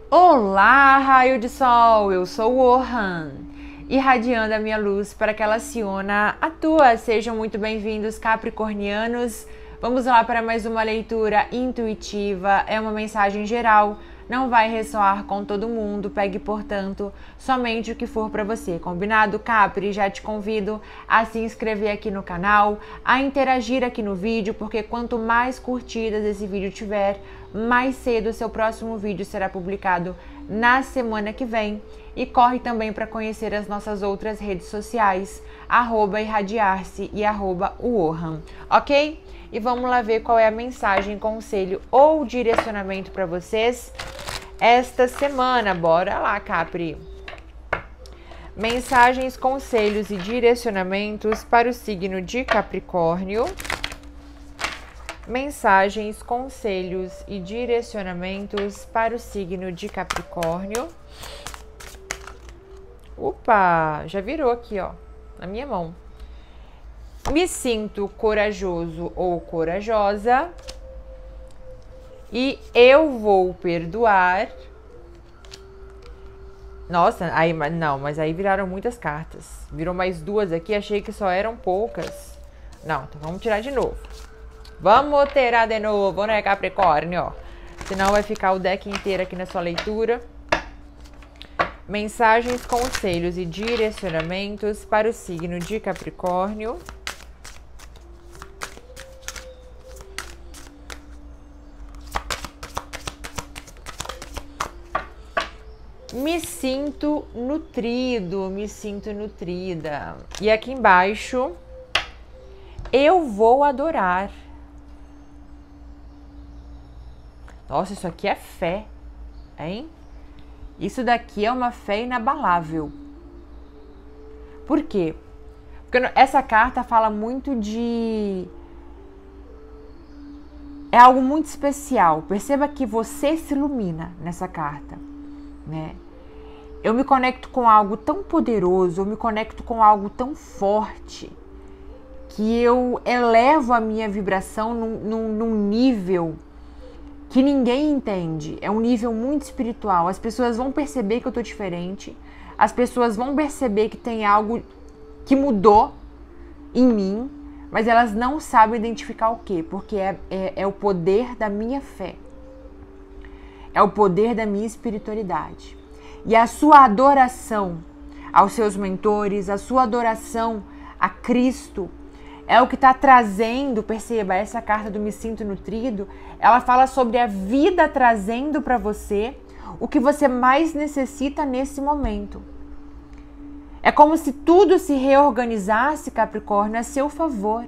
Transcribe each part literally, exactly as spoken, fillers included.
Olá, raio de sol, eu sou o Orhan, irradiando a minha luz para que ela se una à tua. Sejam muito bem-vindos, capricornianos. Vamos lá para mais uma leitura intuitiva, é uma mensagem geral, não vai ressoar com todo mundo, pegue, portanto, somente o que for para você, combinado, Capri? Já te convido a se inscrever aqui no canal, a interagir aqui no vídeo, porque quanto mais curtidas esse vídeo tiver, mais cedo o seu próximo vídeo será publicado na semana que vem. E corre também para conhecer as nossas outras redes sociais, arroba irradiar-se e arroba uorhan, ok? E vamos lá ver qual é a mensagem, conselho ou direcionamento para vocês esta semana. Bora lá, Capri! Mensagens, conselhos e direcionamentos para o signo de Capricórnio. Mensagens, conselhos e direcionamentos para o signo de Capricórnio. Opa, já virou aqui, ó, na minha mão. Me sinto corajoso ou corajosa e eu vou perdoar. Nossa, aí, não, mas aí viraram muitas cartas. Virou mais duas aqui, achei que só eram poucas. Não, então vamos tirar de novo. Vamos tirar de novo, né, Capricórnio? Senão vai ficar o deck inteiro aqui na sua leitura. Mensagens, conselhos e direcionamentos para o signo de Capricórnio. Me sinto nutrido, me sinto nutrida. E aqui embaixo, eu vou adorar. Nossa, isso aqui é fé, hein? Isso daqui é uma fé inabalável. Por quê? Porque essa carta fala muito de... É algo muito especial. Perceba que você se ilumina nessa carta, né? Eu me conecto com algo tão poderoso, eu me conecto com algo tão forte, que eu elevo a minha vibração num, num, num nível que ninguém entende. É um nível muito espiritual. As pessoas vão perceber que eu tô diferente, as pessoas vão perceber que tem algo que mudou em mim, mas elas não sabem identificar o quê, porque é, é, é o poder da minha fé, é o poder da minha espiritualidade. E a sua adoração aos seus mentores, a sua adoração a Cristo, é o que está trazendo, perceba, essa carta do Me Sinto Nutrido, ela fala sobre a vida trazendo para você o que você mais necessita nesse momento. É como se tudo se reorganizasse, Capricórnio, a seu favor.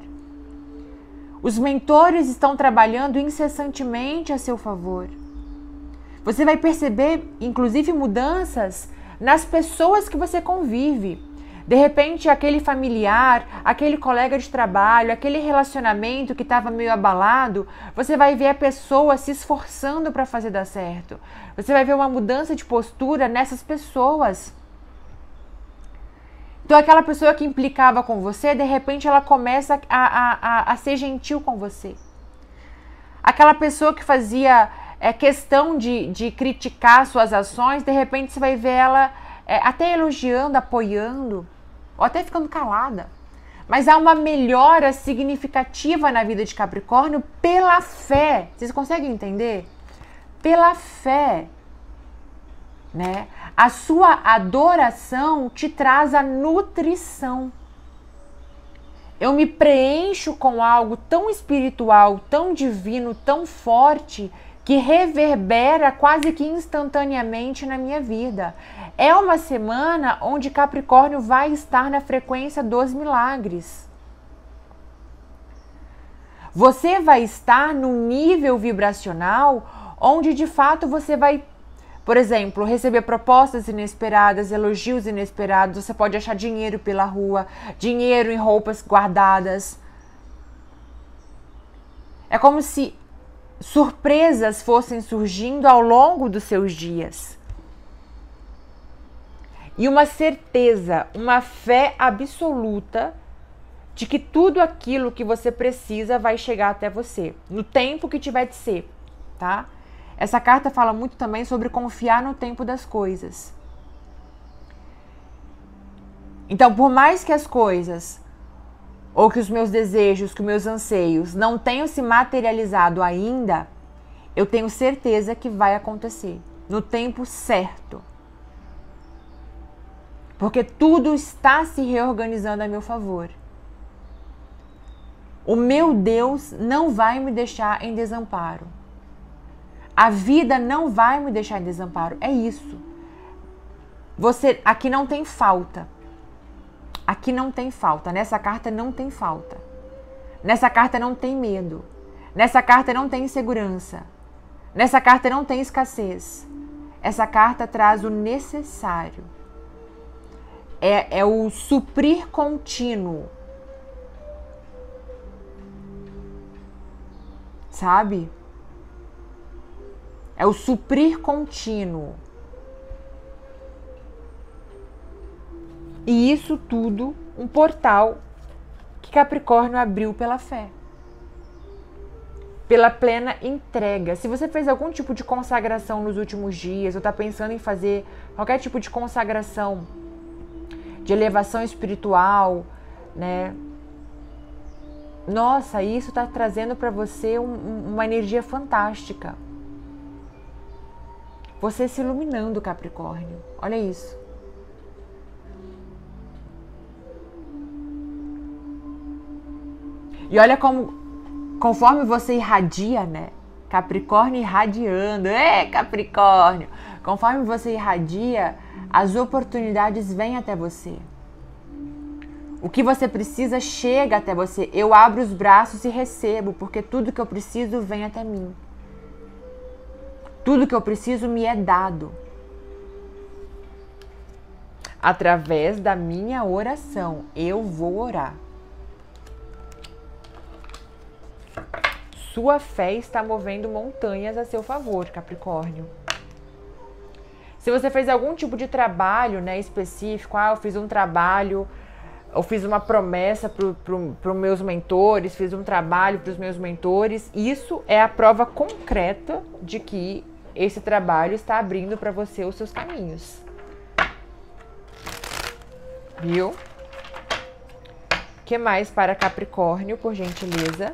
Os mentores estão trabalhando incessantemente a seu favor. Você vai perceber, inclusive, mudanças nas pessoas que você convive. De repente, aquele familiar, aquele colega de trabalho, aquele relacionamento que estava meio abalado, você vai ver a pessoa se esforçando para fazer dar certo. Você vai ver uma mudança de postura nessas pessoas. Então, aquela pessoa que implicava com você, de repente, ela começa a, a, a, a ser gentil com você. Aquela pessoa que fazia... é questão de, de criticar suas ações, de repente você vai ver ela é, até elogiando, apoiando, ou até ficando calada. Mas há uma melhora significativa na vida de Capricórnio pela fé. Vocês conseguem entender? Pela fé, né? A sua adoração te traz a nutrição. Eu me preencho com algo tão espiritual, tão divino, tão forte, que reverbera quase que instantaneamente na minha vida. É uma semana onde Capricórnio vai estar na frequência dos milagres. Você vai estar num nível vibracional onde de fato você vai, por exemplo, receber propostas inesperadas, elogios inesperados, você pode achar dinheiro pela rua, dinheiro em roupas guardadas. É como se surpresas fossem surgindo ao longo dos seus dias. E uma certeza, uma fé absoluta de que tudo aquilo que você precisa vai chegar até você, no tempo que tiver de ser, tá? Essa carta fala muito também sobre confiar no tempo das coisas. Então, por mais que as coisas, ou que os meus desejos, que os meus anseios não tenham se materializado ainda, eu tenho certeza que vai acontecer no tempo certo. Porque tudo está se reorganizando a meu favor. O meu Deus não vai me deixar em desamparo. A vida não vai me deixar em desamparo. É isso. Você, aqui não tem falta. Aqui não tem falta. Nessa carta não tem falta. Nessa carta não tem medo. Nessa carta não tem insegurança. Nessa carta não tem escassez. Essa carta traz o necessário. É, é o suprir contínuo. Sabe? É o suprir contínuo. E isso tudo, um portal que Capricórnio abriu pela fé. Pela plena entrega. Se você fez algum tipo de consagração nos últimos dias, ou está pensando em fazer qualquer tipo de consagração, de elevação espiritual, né? Nossa, isso está trazendo para você um, uma energia fantástica. Você se iluminando, Capricórnio. Olha isso. E olha como, conforme você irradia, né? Capricórnio irradiando. É, Capricórnio! Conforme você irradia, as oportunidades vêm até você. O que você precisa chega até você. Eu abro os braços e recebo, porque tudo que eu preciso vem até mim. Tudo que eu preciso me é dado. Através da minha oração. Eu vou orar. Sua fé está movendo montanhas a seu favor, Capricórnio. Se você fez algum tipo de trabalho, né, específico, ah, eu fiz um trabalho, eu fiz uma promessa para pro, pro meus mentores, fiz um trabalho para os meus mentores, isso é a prova concreta de que esse trabalho está abrindo para você os seus caminhos. Viu? O que mais para Capricórnio, por gentileza?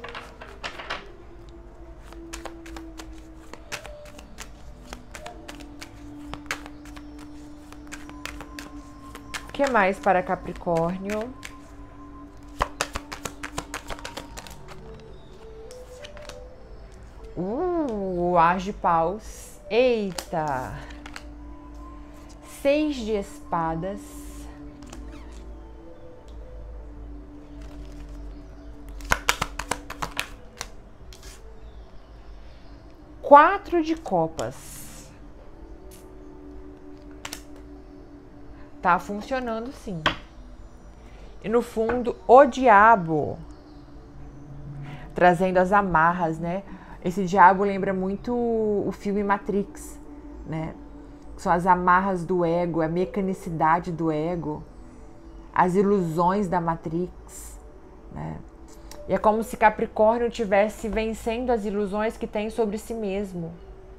O que mais para Capricórnio? Uh, o As de Paus. Eita! Seis de espadas. Quatro de copas. Tá funcionando sim. E no fundo, o diabo. Trazendo as amarras, né? Esse diabo lembra muito o filme Matrix, né? São as amarras do ego, a mecanicidade do ego, as ilusões da Matrix, né? E é como se Capricórnio estivesse vencendo as ilusões que tem sobre si mesmo.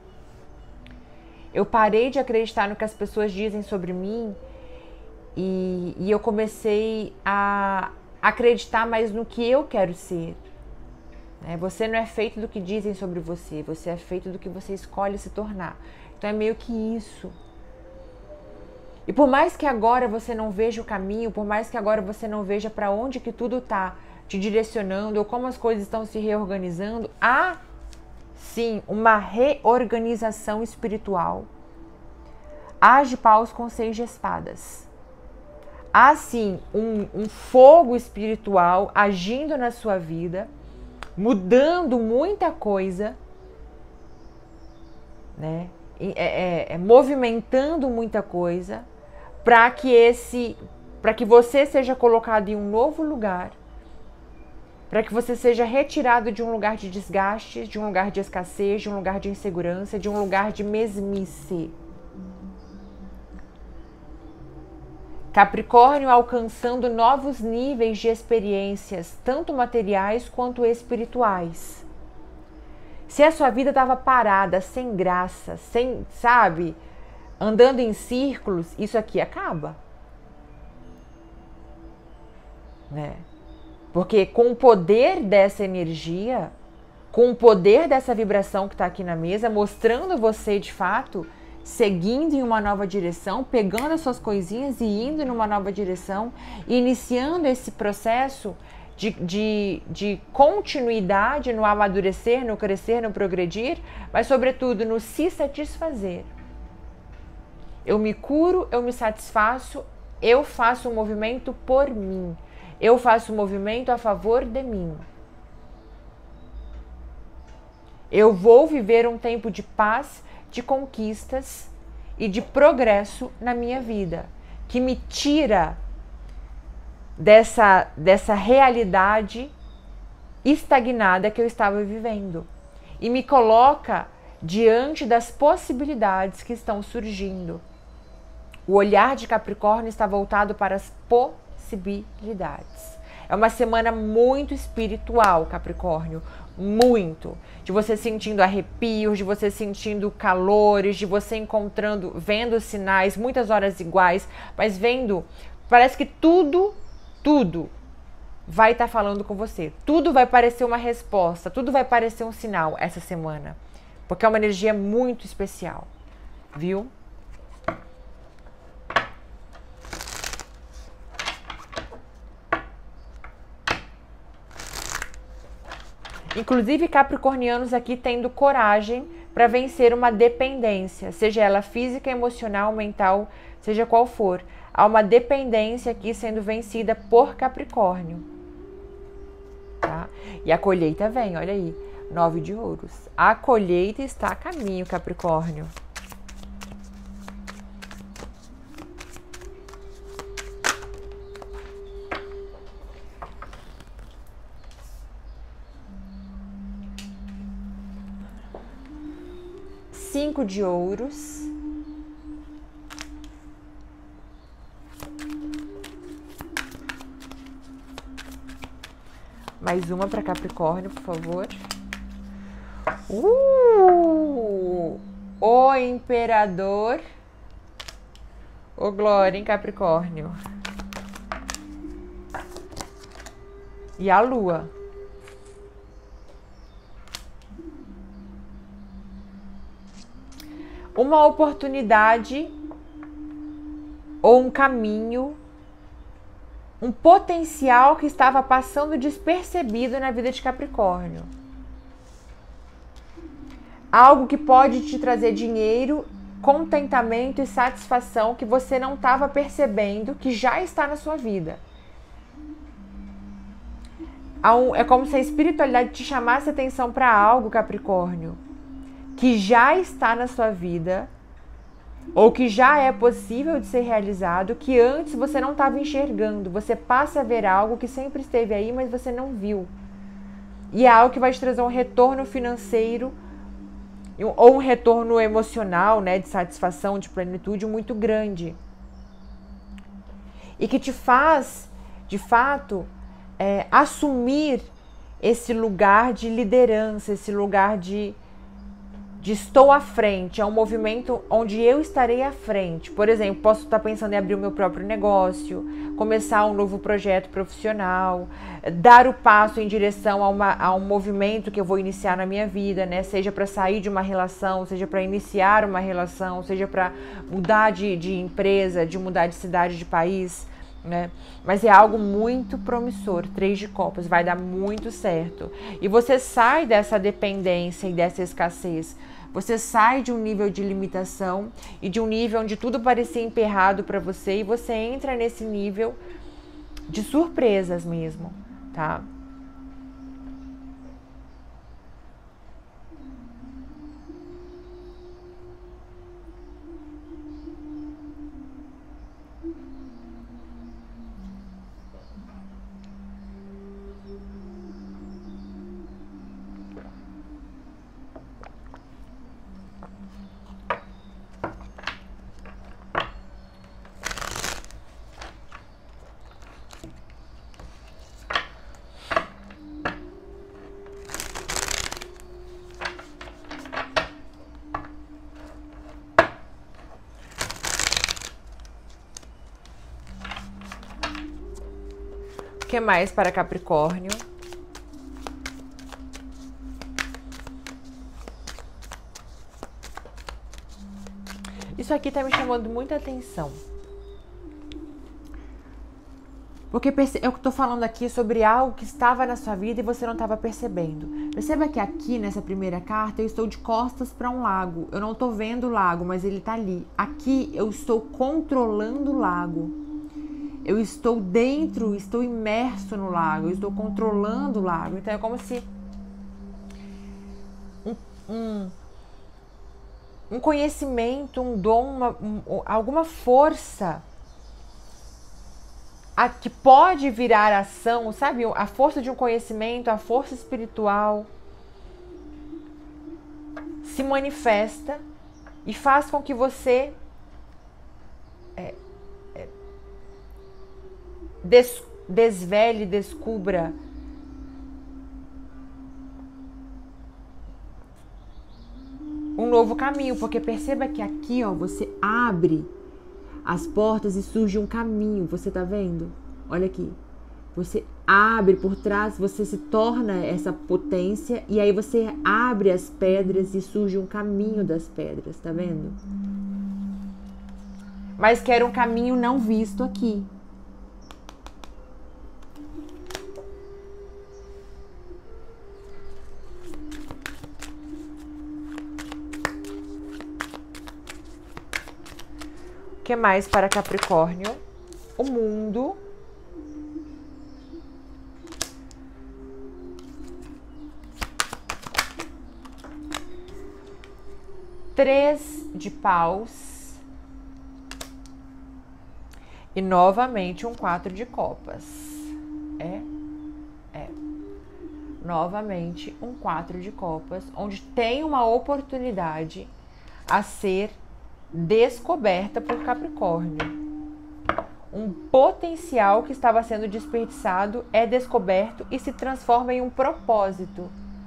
Eu parei de acreditar no que as pessoas dizem sobre mim e, e eu comecei a acreditar mais no que eu quero ser. Você não é feito do que dizem sobre você, você é feito do que você escolhe se tornar. Então é meio que isso. E por mais que agora você não veja o caminho, por mais que agora você não veja para onde que tudo está te direcionando, ou como as coisas estão se reorganizando, há sim uma reorganização espiritual. As de Paus com seis de espadas. Há sim um, um fogo espiritual agindo na sua vida, mudando muita coisa, né? É, é, é, movimentando muita coisa para que esse, para que você seja colocado em um novo lugar, para que você seja retirado de um lugar de desgaste, de um lugar de escassez, de um lugar de insegurança, de um lugar de mesmice. Capricórnio alcançando novos níveis de experiências, tanto materiais quanto espirituais. Se a sua vida estava parada, sem graça, sem, sabe, andando em círculos, isso aqui acaba. Né? Porque com o poder dessa energia, com o poder dessa vibração que está aqui na mesa, mostrando você de fato, seguindo em uma nova direção, pegando as suas coisinhas e indo numa nova direção, iniciando esse processo de, de, de continuidade no amadurecer, no crescer, no progredir, mas sobretudo no se satisfazer. Eu me curo, eu me satisfaço, eu faço um movimento por mim, eu faço um movimento a favor de mim. Eu vou viver um tempo de paz, de conquistas e de progresso na minha vida, que me tira dessa, dessa realidade estagnada que eu estava vivendo e me coloca diante das possibilidades que estão surgindo. O olhar de Capricórnio está voltado para as possibilidades. É uma semana muito espiritual, Capricórnio, muito. De você sentindo arrepios, de você sentindo calores, de você encontrando, vendo sinais, muitas horas iguais, mas vendo, parece que tudo, tudo vai estar falando com você. Tudo vai parecer uma resposta, tudo vai parecer um sinal essa semana. Porque é uma energia muito especial, viu? Inclusive, capricornianos aqui tendo coragem para vencer uma dependência, seja ela física, emocional, mental, seja qual for. Há uma dependência aqui sendo vencida por Capricórnio. Tá? E a colheita vem, olha aí, nove de ouros. A colheita está a caminho, Capricórnio. Cinco de ouros. Mais uma para Capricórnio, por favor. Uh! O Imperador. Ô, glória, em Capricórnio. E a Lua. Uma oportunidade ou um caminho, um potencial que estava passando despercebido na vida de Capricórnio. Algo que pode te trazer dinheiro, contentamento e satisfação que você não estava percebendo, que já está na sua vida. É como se a espiritualidade te chamasse atenção para algo, Capricórnio, que já está na sua vida, ou que já é possível de ser realizado, que antes você não estava enxergando. Você passa a ver algo que sempre esteve aí, mas você não viu. E é algo que vai te trazer um retorno financeiro, ou um retorno emocional, né, de satisfação, de plenitude muito grande. E que te faz, de fato, é, assumir esse lugar de liderança, esse lugar de de estou à frente, é um movimento onde eu estarei à frente. Por exemplo, posso estar pensando em abrir o meu próprio negócio, começar um novo projeto profissional, dar o passo em direção a, uma, a um movimento que eu vou iniciar na minha vida, né? Seja para sair de uma relação, seja para iniciar uma relação, seja para mudar de, de empresa, de mudar de cidade, de país, né? Mas é algo muito promissor. Três de copas, vai dar muito certo. E você sai dessa dependência e dessa escassez. Você sai de um nível de limitação e de um nível onde tudo parecia emperrado para você, e você entra nesse nível de surpresas mesmo, tá? O que mais para Capricórnio? Isso aqui tá me chamando muita atenção. Porque eu tô falando aqui sobre algo que estava na sua vida e você não estava percebendo. Perceba que aqui nessa primeira carta eu estou de costas para um lago. Eu não tô vendo o lago, mas ele tá ali. Aqui eu estou controlando o lago. Eu estou dentro, estou imerso no lago, eu estou controlando o lago. Então é como se um, um, um conhecimento, um dom, uma, um, alguma força a, que pode virar ação, sabe? A força de um conhecimento, a força espiritual se manifesta e faz com que você é, é, des, desvele, descubra um novo caminho, porque perceba que aqui, ó, você abre as portas e surge um caminho, você tá vendo? Olha aqui, você abre por trás, você se torna essa potência e aí você abre as pedras e surge um caminho das pedras, tá vendo? Mas que era um caminho não visto aqui. O que mais para Capricórnio? O mundo. Três de paus. E novamente um quatro de copas. É, é. Novamente um quatro de copas, onde tem uma oportunidade a ser descoberta por Capricórnio. Um potencial que estava sendo desperdiçado é descoberto e se transforma em um propósito.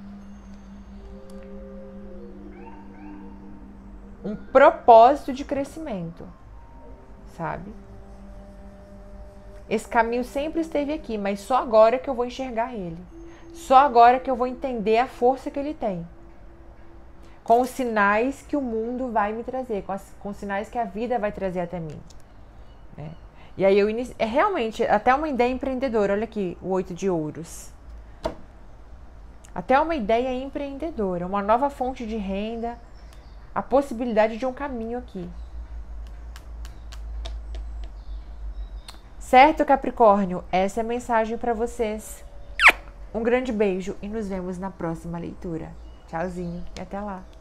Um propósito de crescimento, sabe? Esse caminho sempre esteve aqui, mas só agora que eu vou enxergar ele. Só agora que eu vou entender a força que ele tem. Com os sinais que o mundo vai me trazer, com, as, com os sinais que a vida vai trazer até mim. Né? E aí eu inicio, é realmente até uma ideia empreendedora. Olha aqui, o oito de ouros. Até uma ideia empreendedora, uma nova fonte de renda, a possibilidade de um caminho aqui. Certo, Capricórnio? Essa é a mensagem para vocês. Um grande beijo e nos vemos na próxima leitura. Tchauzinho e até lá.